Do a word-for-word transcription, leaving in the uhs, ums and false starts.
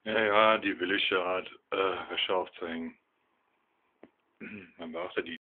Ja, ja, die billigste Art, äh, Wäsche aufzuhängen. Man beachtet die